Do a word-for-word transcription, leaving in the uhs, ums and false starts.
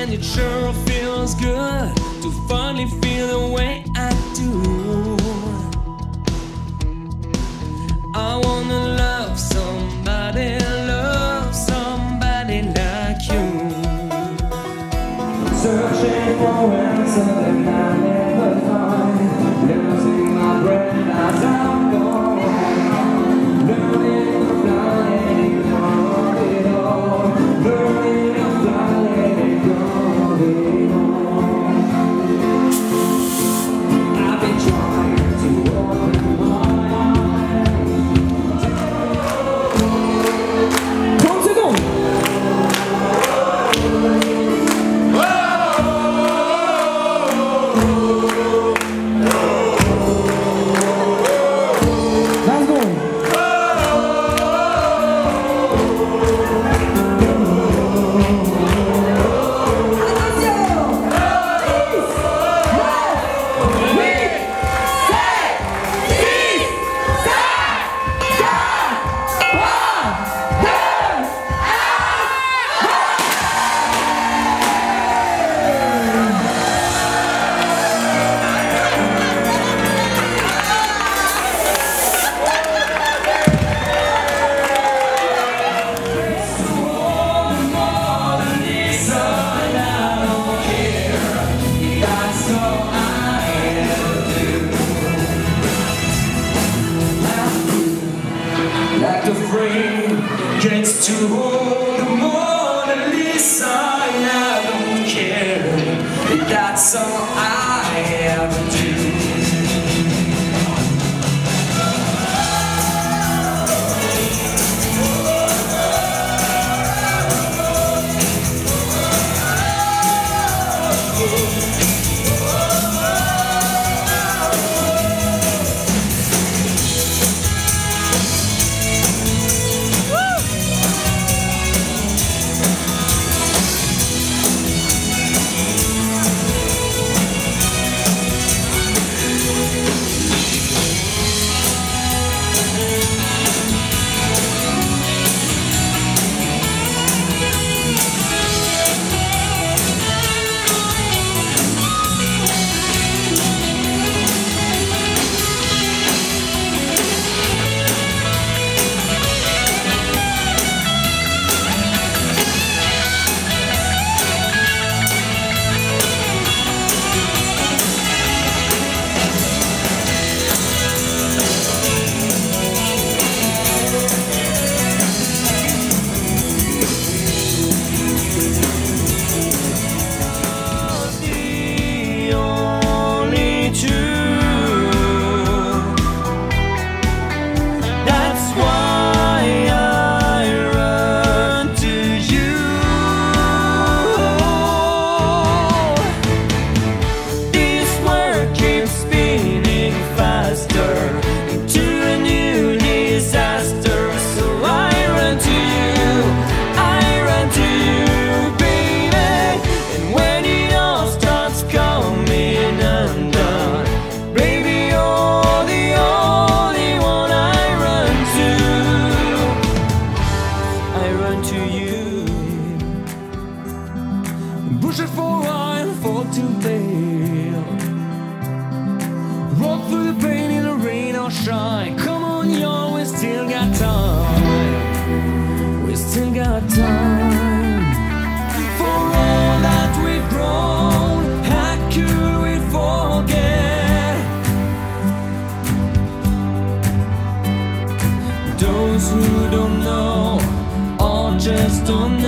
and it sure feels good to finally feel the way I do. I wanna love somebody, love somebody like you. Searching for answers that I never find, losing my breath as I'm going, learning to fly, letting go of it all, learning to fly, letting go of it all. I've been trying to open my eyes. trente secondes. Like the frame gets to hold the Mona Lisa, and I don't care. That's all I ever do. Push it for a while, fall to bail. Walk through the pain in the rain or shine. Come on, y'all, we still got time. We still got time. For all that we've grown, how could we forget? Those who don't know, or just don't know.